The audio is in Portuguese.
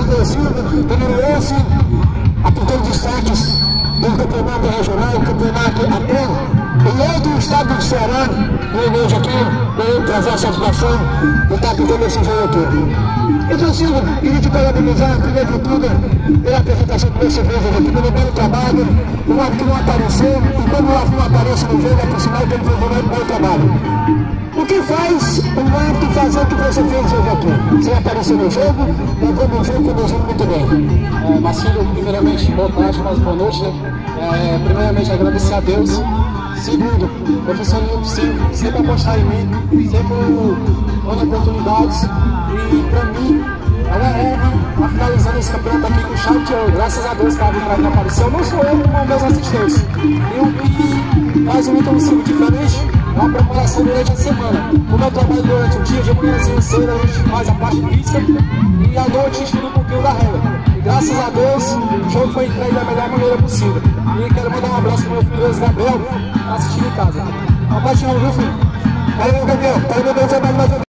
reconhecido, também esse, aplicando destaques do campeonato regional, campeonato até em outro estado do Ceará, eu vejo aqui, eu trazer a satisfação de estar aplicando esse jogo aqui. Então, Silvio, queria te parabenizar, primeiro de tudo, pela apresentação que você fez aqui, pelo belo trabalho, o árbitro não apareceu, e quando o árbitro não aparece no jogo, é por sinal que ele fez um bom trabalho. O que faz um árbitro fazer o que você fez hoje aqui? Você apareceu no jogo, levou no jogo, conduzindo muito bem. Marcelo, primeiramente, boa tarde, quase boa noite, né? Primeiramente, agradecer a Deus. Segundo, professor Nilton sempre apostar em mim, sempre dando oportunidades. E para mim, é uma honra finalizando esse campeonato aqui com chave de ouro. Graças a Deus que a arbitragem não apareceu, não sou eu, como meus assistentes. E o que faz o Nilton Silva diferente é a preparação durante a semana. Como eu trabalho durante o dia, de manhãzinha cedo, a gente faz a parte física e à noite estuda um pouquinho da regra. E graças a Deus, o jogo foi entregue da melhor maneira possível. E quero mandar um abraço para o meu filho Luiz Gabriel, que está assistindo em casa. Uma paixão, viu, filho? Valeu, Gabriel. Parabéns pelo trabalho mais